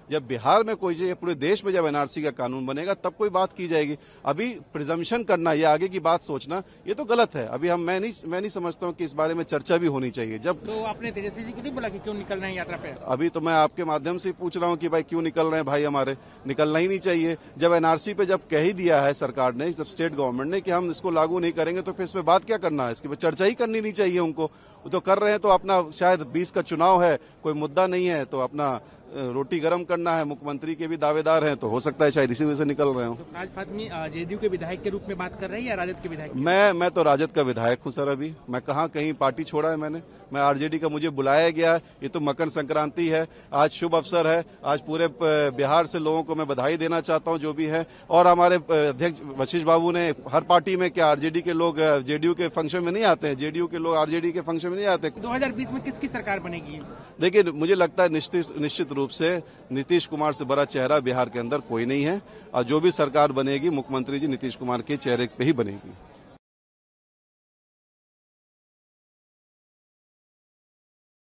जब बिहार में कोई चाहिए, पूरे देश में जब एनआरसी का कानून बनेगा तब कोई बात की जाएगी। अभी प्रिजम्पशन करना, ये आगे की बात सोचना, ये तो गलत है। अभी मैं नहीं समझता हूँ कि इस बारे में चर्चा भी होनी चाहिए। जब तो आपने तेजस्वी जी को नहीं बोला कि क्यों निकल रहे हैं यात्रा पे? अभी तो मैं आपके माध्यम से पूछ रहा हूँ कि भाई क्यों निकल रहे हैं भाई, हमारे निकलना ही नहीं चाहिए। जब एनआरसी पे जब कह ही दिया है सरकार ने, जब स्टेट गवर्नमेंट ने कि हम इसको लागू नहीं करेंगे, तो फिर इस पे बात क्या करना है? इसकी चर्चा ही करनी नहीं चाहिए उनको। वो तो कर रहे हैं, तो अपना शायद 20 का चुनाव है, कोई मुद्दा नहीं है, तो अपना रोटी गर्म करना है। मुख्यमंत्री के भी दावेदार हैं, तो हो सकता है शायद इसी वजह से निकल रहे हो। तो फराज फातमी जेडीयू के विधायक के रूप में बात कर रहे हैं या राजद के विधायक? मैं तो राजद का विधायक हूं सर। अभी मैं कहाँ कहीं पार्टी छोड़ा है मैं आरजेडी का, मुझे बुलाया गया है। ये तो मकर संक्रांति है, आज शुभ अवसर है। आज पूरे बिहार से लोगों को मैं बधाई देना चाहता हूं, जो भी है। और हमारे अध्यक्ष वशिष्ठ बाबू ने, हर पार्टी में क्या आरजेडी के लोग जेडीयू के फंक्शन में नहीं आते हैं? जेडीयू के लोग आरजेडी के फंक्शन में नहीं आते। 2020 में किसकी सरकार बनेगी? देखिए, मुझे लगता है निश्चित रूप से नीतीश कुमार से बड़ा चेहरा बिहार के अंदर कोई नहीं है, और जो भी सरकार बनेगी मुख्यमंत्री जी नीतीश कुमार के चेहरे पे ही बनेगी।